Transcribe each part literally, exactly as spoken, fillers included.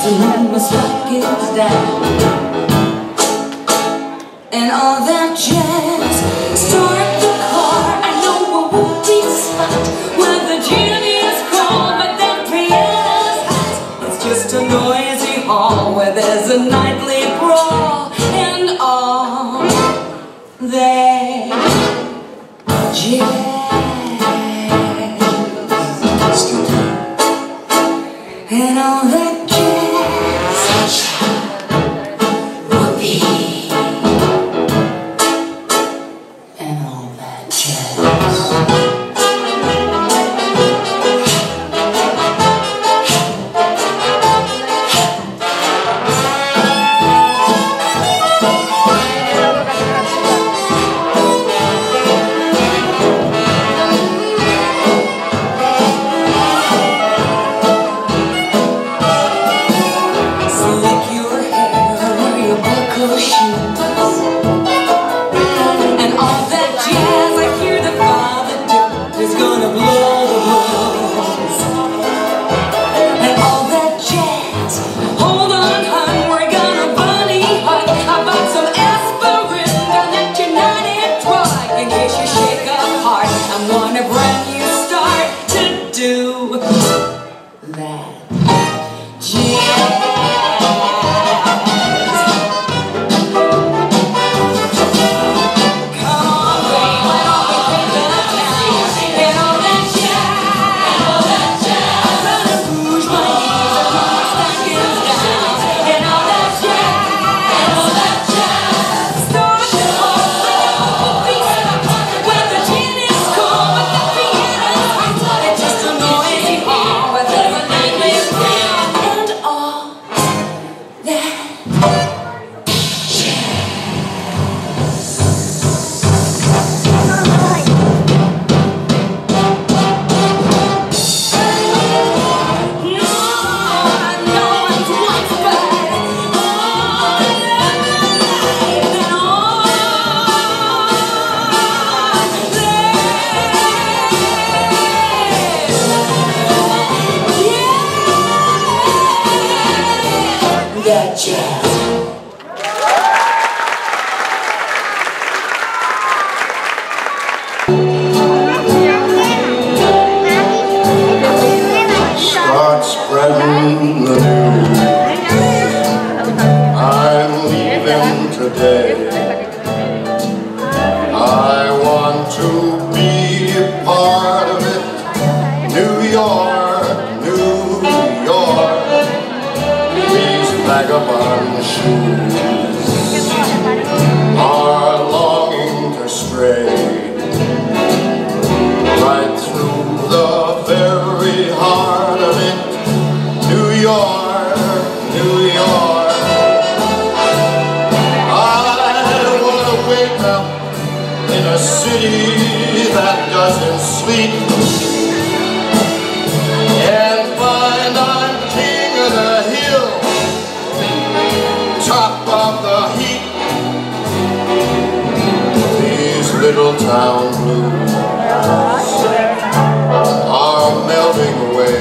when the sun gets down and all that jazz. Start the car, I know it won't be spot when the gin is cold but the piano's hot. It's just a noisy hall where there's a nightly brawl and all that jazz. And all that jazz will be, and all that jazz. And all that jazz I hear the father do is gonna blow the blues. And all that jazz, hold on hun, we're gonna bunny hug. I bought some aspirin down at United Drug in case you shake up hard. I'm on a brand new start to do that jazz. That jazz. Start spreading the news. I'm leaving today. I want to be a part of it. New York, New York. These vagabond shoes are longing to stray right through the very heart of it. New York, New York. I want to wake up in a city that doesn't sleep and find I'm king of the hill, top of the heap. These little town blues are melting away.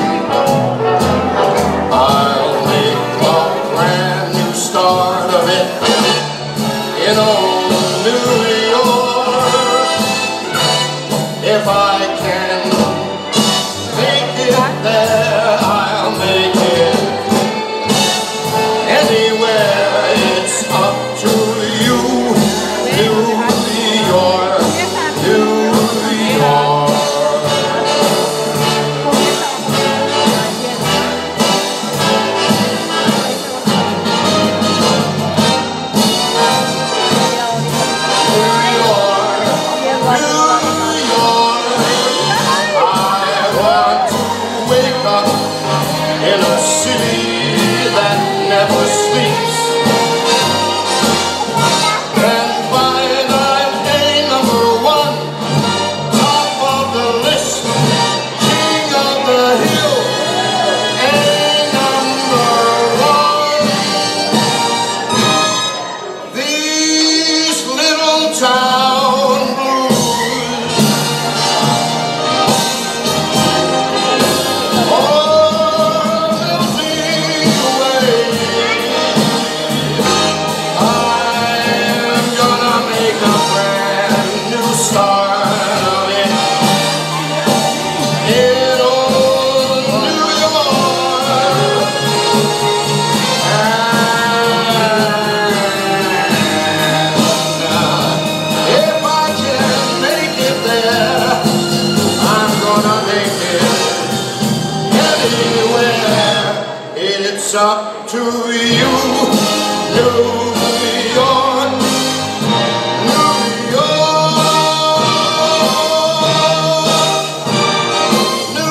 I'll make a brand new start of it in old New York. If I can make it there, I'll make it anywhere. It's up to you, New York, New York. In a city that never sleeps and find I'm a number one, top of the list, king of the hill, and number one. These little town blues, oh, to you, New York, New York, New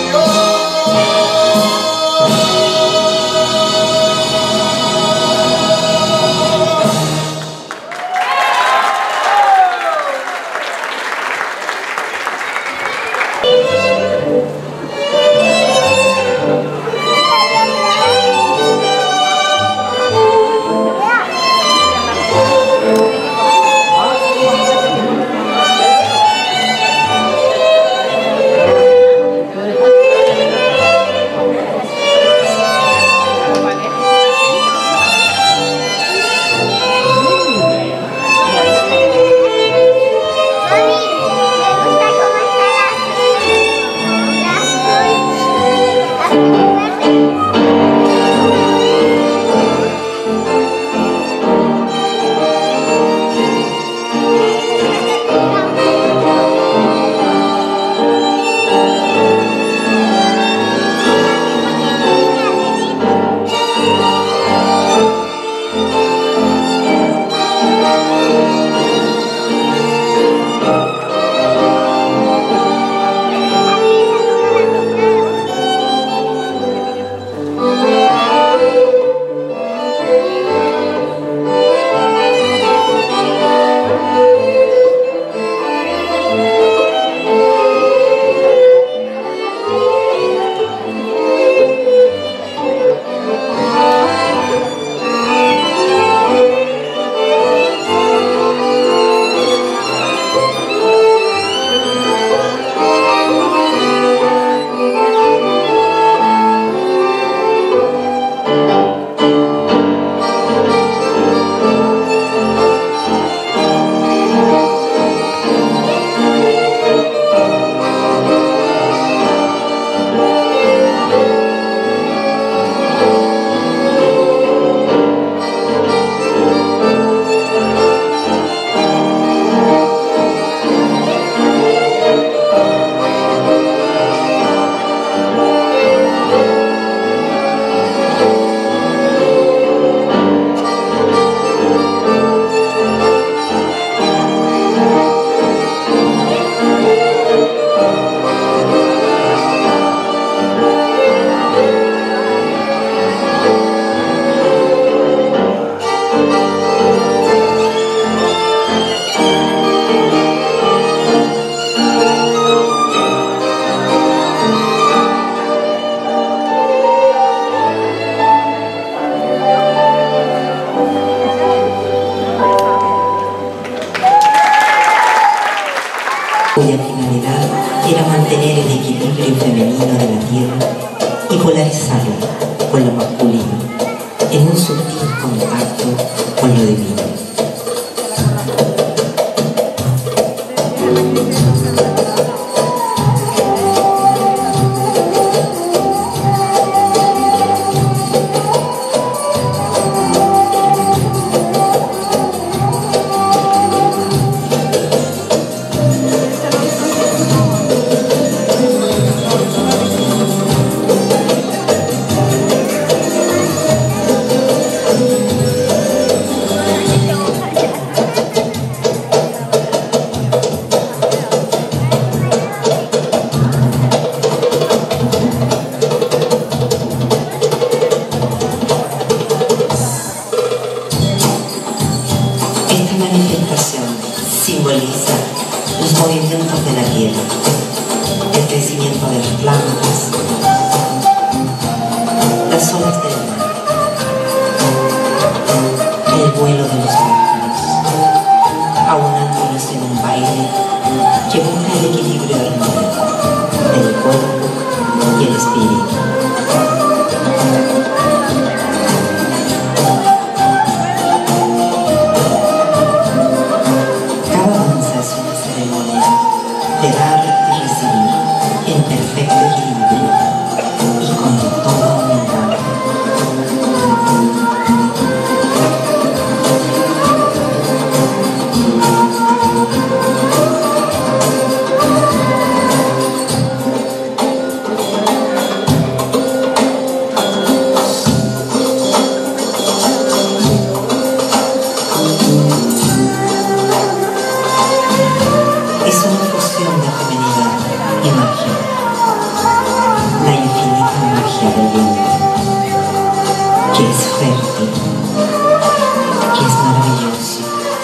cuya finalidad era mantener el equilibrio femenino de la tierra y polarizarla con lo masculino en un sutil contacto con lo divino. Simboliza los movimientos de la tierra, el crecimiento de las plantas, las olas del mar, el vuelo de los pájaros, aunándolos en un baile que busca el equilibrio armónico del cuerpo y el espíritu. De dar fértil, que es maravilloso,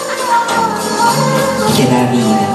que da vida.